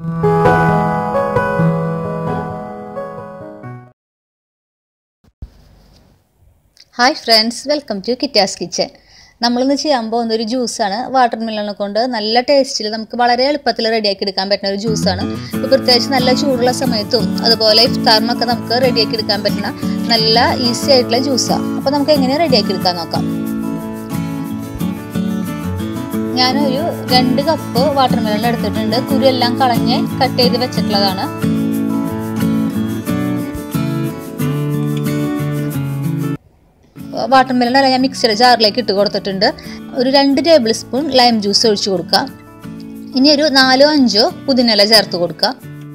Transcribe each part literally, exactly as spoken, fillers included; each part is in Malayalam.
Hi friends, welcome to Kitty's Kitchen. നമ്മളിന്ന് ചെയ്യാൻ പോകുന്ന ഒരു ജ്യൂസാണ് വാട്ടർമെലൺ കൊണ്ട് നല്ല ടേസ്റ്റിൽ നമുക്ക് വളരെ എളുപ്പത്തിൽ റെഡിയാക്കി എടുക്കാൻ പറ്റുന്ന ഒരു ജ്യൂസാണ്. ഇപ്പോൾ പ്രത്യേകിച്ച് നല്ല ചൂടുള്ള സമയത്തും അതുപോലെ ഇഫ്താറിനൊക്കെ നമുക്ക് റെഡിയാക്കി എടുക്കാൻ പറ്റുന്ന നല്ല ഈസി ആയിട്ടുള്ള ജ്യൂസാണ്. അപ്പോൾ നമുക്ക് എങ്ങനെ റെഡിയാക്കി എടുക്കാൻ നോക്കാം. ഞാനൊരു രണ്ട് കപ്പ് വാട്ടർമെലൺ എടുത്തിട്ടുണ്ട്. കുരുവെല്ലാം കളഞ്ഞ് കട്ട് ചെയ്ത് വെച്ചിട്ടുള്ളതാണ്. വാട്ടർമെലൺ അല്ല ഞാൻ മിക്സിയുടെ ജാറിലേക്ക് ഇട്ട് കൊടുത്തിട്ടുണ്ട്. ഒരു രണ്ട് ടേബിൾ സ്പൂൺ ലൈം ജ്യൂസ് ഒഴിച്ചു കൊടുക്കാം. ഇനി ഒരു നാലോ അഞ്ചോ പുതിനയില ചേർത്ത് കൊടുക്കാം.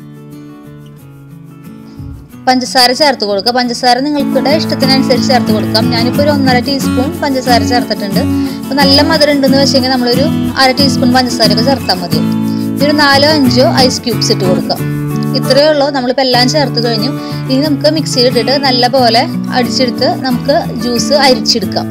പഞ്ചസാര ചേർത്ത് കൊടുക്കുക. പഞ്ചസാര നിങ്ങൾക്കിടെ ഇഷ്ടത്തിനനുസരിച്ച് ചേർത്ത് കൊടുക്കാം. ഞാനിപ്പോൾ ഒരു ഒന്നര ടീസ്പൂൺ പഞ്ചസാര ചേർത്തിട്ടുണ്ട്. ഇപ്പോൾ നല്ല മധുരം ഉണ്ടെന്ന് വെച്ചെങ്കിൽ നമ്മളൊരു അര ടീസ്പൂൺ പഞ്ചസാരയൊക്കെ ചേർത്താൽ മതി. ഒരു നാലോ അഞ്ചോ ഐസ് ക്യൂബ്സ് ഇട്ട് കൊടുക്കാം. ഇത്രയേ ഉള്ളൂ. നമ്മളിപ്പോൾ എല്ലാം ചേർത്ത് കഴിഞ്ഞു. ഇനി നമുക്ക് മിക്സിയിൽ ഇട്ടിട്ട് നല്ല പോലെ അടിച്ചെടുത്ത് നമുക്ക് ജ്യൂസ് അരിച്ചെടുക്കാം.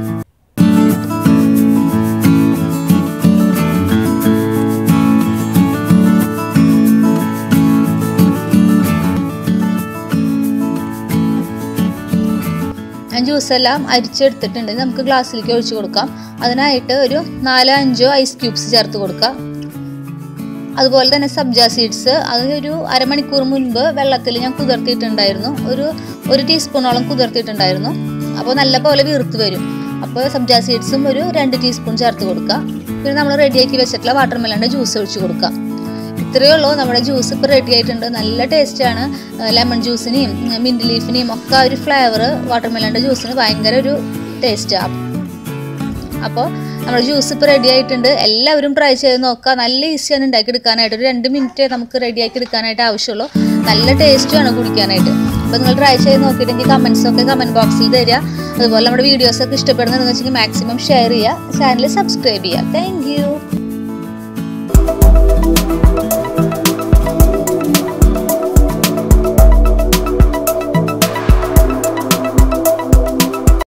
ഞാൻ ജ്യൂസ് എല്ലാം അരിച്ചെടുത്തിട്ടുണ്ട്. നമുക്ക് ഗ്ലാസ്സിലേക്ക് ഒഴിച്ചു കൊടുക്കാം. അതിനായിട്ട് ഒരു നാലോ അഞ്ചോ ഐസ് ക്യൂബ്സ് ചേർത്ത് കൊടുക്കാം. അതുപോലെ തന്നെ സബ്ജ സീഡ്സ് അത് ഒരു അരമണിക്കൂർ മുൻപ് വെള്ളത്തിൽ ഞാൻ കുതിർത്തിയിട്ടുണ്ടായിരുന്നു. ഒരു ഒരു ടീസ്പൂണോളം കുതിർത്തിയിട്ടുണ്ടായിരുന്നു. അപ്പോൾ നല്ല പോലെ വീർത്ത് വരും. അപ്പോൾ സബ്ജ സീഡ്സും ഒരു രണ്ട് ടീസ്പൂൺ ചേർത്ത് കൊടുക്കുക. പിന്നെ നമ്മൾ റെഡിയാക്കി വെച്ചിട്ടുള്ള വാട്ടർമെലണിൻ്റെ ജ്യൂസ് ഒഴിച്ച് കൊടുക്കുക. ഇത്രയേ ഉള്ളൂ. നമ്മുടെ ജ്യൂസ് ഇപ്പോൾ റെഡി ആയിട്ടുണ്ട്. നല്ല ടേസ്റ്റാണ്. ലെമൺ ജ്യൂസിനെയും മിൻറ്റ് ലീഫിനെയും ഒക്കെ ഒരു ഫ്ലേവർ വാട്ടർമെലണിൻ്റെ ജ്യൂസിന് ഭയങ്കര ഒരു ടേസ്റ്റാണ്. അപ്പോൾ നമ്മുടെ ജ്യൂസ് ഇപ്പോൾ റെഡി ആയിട്ടുണ്ട്. എല്ലാവരും ട്രൈ ചെയ്ത് നോക്കുക. നല്ല ഈസിയാണ് ഉണ്ടാക്കി എടുക്കാനായിട്ട്. ഒരു രണ്ട് മിനിറ്റ് നമുക്ക് റെഡിയാക്കി എടുക്കാനായിട്ട് ആവശ്യമുള്ളൂ. നല്ല ടേസ്റ്റുമാണ് കുടിക്കാനായിട്ട്. അപ്പോൾ നിങ്ങൾ ട്രൈ ചെയ്ത് നോക്കിയിട്ടെങ്കിൽ കമൻസൊക്കെ കമൻറ്റ് ബോക്സിൽ തരിക. അതുപോലെ നമ്മുടെ വീഡിയോസൊക്കെ ഇഷ്ടപ്പെടുന്നതെന്ന് വെച്ചെങ്കിൽ മാക്സിമം ഷെയർ ചെയ്യുക. ചാനൽ സബ്സ്ക്രൈബ് ചെയ്യുക. Thank U.